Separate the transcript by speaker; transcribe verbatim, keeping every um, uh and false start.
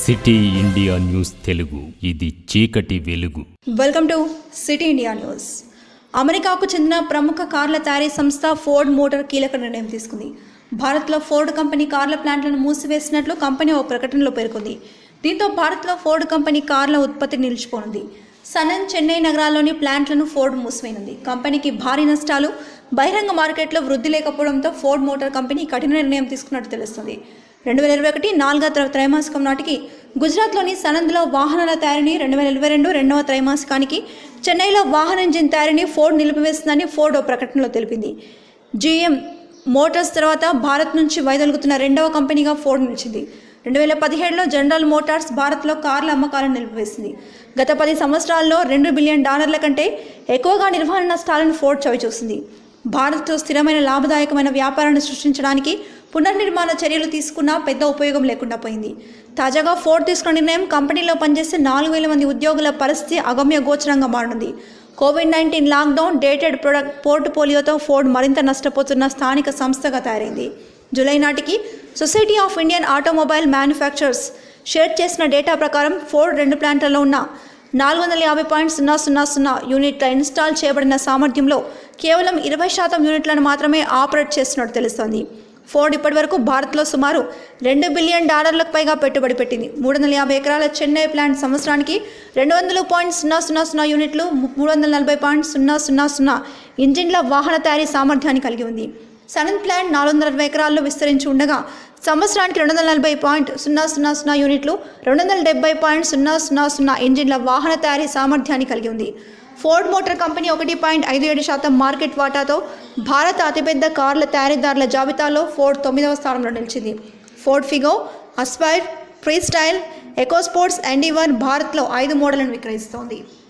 Speaker 1: City India news Telugu ఇది చీకటి వెలుగు.
Speaker 2: Welcome to city India news. అమెరికాకు చెందిన ప్రముఖ కార్ల తయారీ సంస్థ ఫోర్డ్ మోటార్ కీలక నిర్ణయం తీసుకుంది. భారత్లో ఫోర్డ్ కంపెనీ కార్ల ప్లాంట్లను మూసివేసినట్లు కంపెనీ ఓ ప్రకటనలో పేర్కొంది. దీంతో భారత్లో ఫోర్డ్ కంపెనీ కార్ల ఉత్పత్తి నిలిచిపోనుంది. సనన్, చెన్నై నగరాల్లోని ప్లాంట్లను ఫోర్డ్ మూసివేయనుంది. కంపెనీకి భారీ నష్టాలు, బహిరంగ మార్కెట్లో వృద్ధి లేకపోవడంతో ఫోర్డ్ మోటార్ కంపెనీ కఠిన నిర్ణయం తీసుకున్నట్టు తెలుస్తుంది. రెండు వేల ఇరవై ఒకటి నాలుగో త్రైమాసికం నాటికి గుజరాత్లోని సనంద్లో వాహనాల తయారీని, రెండు వేల ఇరవై రెండు రెండవ త్రైమాసికానికి చెన్నైలో వాహన ఇంజిన్ తయారీని ఫోర్డ్ నిలిపివేస్తుందని ఫోర్డ్ ఓ ప్రకటనలో తెలిపింది. జీఎం మోటార్స్ తర్వాత భారత్ నుంచి వైదొలుగుతున్న రెండవ కంపెనీగా ఫోర్డ్ నిలిచింది. రెండు వేల పదిహేడులో జనరల్ మోటార్స్ భారత్లో కార్ల అమ్మకాలను నిలిపివేసింది. గత పది సంవత్సరాల్లో రెండు బిలియన్ డాలర్ల కంటే ఎక్కువగా నిర్వహణ నష్టాలను ఫోర్డ్ చవిచూసింది. భారత్తో స్థిరమైన లాభదాయకమైన వ్యాపారాన్ని సృష్టించడానికి పునర్నిర్మాణ చర్యలు తీసుకున్నా పెద్ద ఉపయోగం లేకుండా పోయింది. తాజాగా ఫోర్డ్ తీసుకున్న నిర్ణయం కంపెనీలో పనిచేసే నాలుగు వేల మంది ఉద్యోగుల పరిస్థితి అగమ్య గోచరంగా మారనుంది. Covid nineteen lockdown, dated product పోర్ట్ఫోలియోతో ఫోర్డ్ మరింత నష్టపోతున్న స్థానిక సంస్థగా తయారైంది. జూలై నాటికి society of Indian automobile manufacturers share చేసిన డేటా ప్రకారం ఫోర్డ్ రెండు ప్లాంట్లలో ఉన్న నాలుగు వందల యాభై పాయింట్ సున్నా సున్నా సున్నా యూనిట్ల ఇన్స్టాల్ చేయబడిన సామర్థ్యంలో కేవలం ఇరవై శాతం యూనిట్లను మాత్రమే ఆపరేట్ చేస్తున్నట్టు తెలుస్తోంది. ఫోర్డ్ ఇప్పటివరకు భారత్లో సుమారు రెండు బిలియన్ డాలర్లకు పైగా పెట్టుబడి పెట్టింది. మూడు వందల యాభై ఎకరాల చెన్నై ప్లాంట్ సంవత్సరానికి రెండు వందల పాయింట్ సున్నా సున్నా సున్నా యూనిట్లు, మూడు వందల నలభై పాయింట్ సున్నా సున్నా సున్నా ఇంజిన్ల వాహన తయారీ సామర్థ్యాన్ని కలిగి ఉంది. సనన్ ప్లాంట్ నాలుగు వందల అరవై ఎకరాల్లో విస్తరించి ఉండగా సంవత్సరానికి రెండు వందల నలభై పాయింట్ సున్నా సున్నా సున్నా యూనిట్లు, రెండు వందల డెబ్బై పాయింట్ సున్నా సున్నా సున్నా ఇంజిన్ల వాహన తయారీ సామర్థ్యాన్ని కలిగి ఉంది. ఫోర్డ్ మోటార్ కంపెనీ ఒకటి పాయింట్ ఐదు ఏడు శాతం మార్కెట్ వాటాతో భారత అతిపెద్ద కార్ల తయారీదారుల జాబితాలో ఫోర్డ్ తొమ్మిదవ స్థానంలో నిలిచింది. Ford Figo, Aspire, Freestyle, EcoSports, Endeavour భారత్లో ఐదు మోడళ్లను విక్రయిస్తోంది.